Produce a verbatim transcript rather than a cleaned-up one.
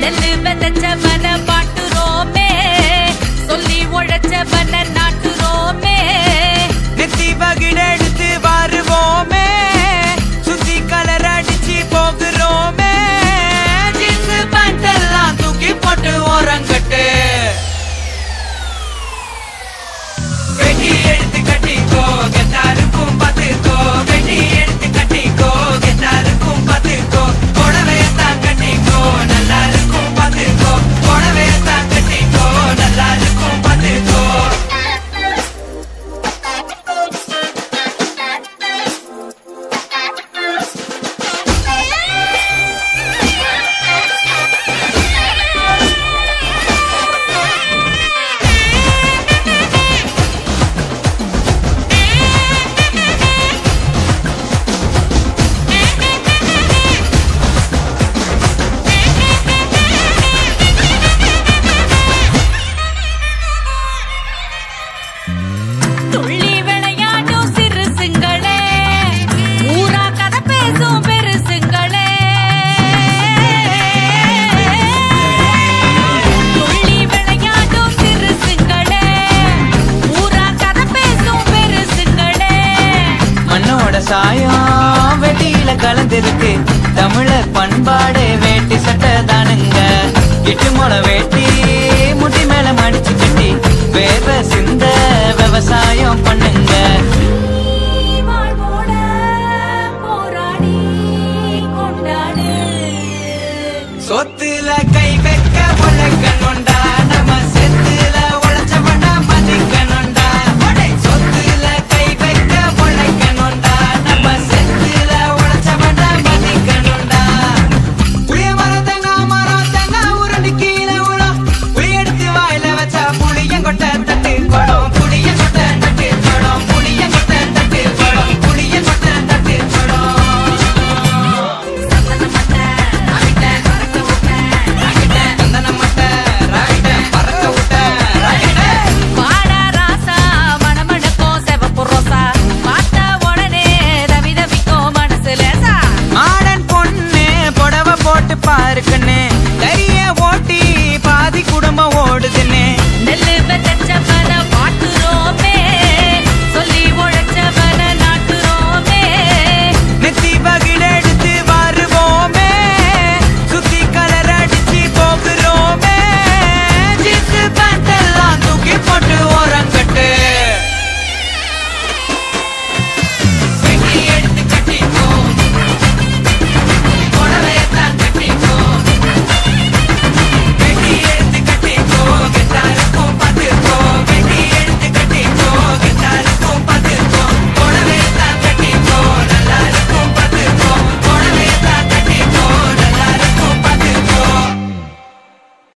நெல்லு விதைச்சவன பாட்டுறோமே, சொல்லி உழைச்சவன நாட்டுறோமே. நெத்தி பகிடெடுத்து வாருவோமே, சுத்தி கலர் அடிச்சு போகிறோமே. ஜீன்ஸ் பேண்ட் எல்லாம் தூக்கி போட்டு ஓரங்கட்டு, வெட்டி எடுத்து கட்டிக்கோ கெத்தாருக்கும் பார்த்துக்கோ. வெட்டி எடுத்து கட்டிக்கோ கெத்தாருக்கும் பார்த்துக்கோ. புடவையத்தான் கட்டிக்கோ நல்லா இருக்கும் பார்த்துக்கோ. புடவையத்தான் கட்டிக்கோ நல்லா இருக்கும் பார்த்துக்கோ. துள்ளி விளையாடும் சிறுசுங்களே, ஊரா கதை பேசும் பெருசுங்களே. துள்ளி விளையாடும் சிறுசுங்களே, ஊரா கதை பேசும் பெருசுங்களே. மண்ணோட சாயம் வெட்டியில கலந்திருக்கு, தமிழர் பண்பாடு வேட்டி சட்டை தானுங்க. எட்டு முளை வேட்டி முட்டி மேல மடிச்சு கட்டி வேர்வை சிந்த விவசாயம் பண்ணுங்க.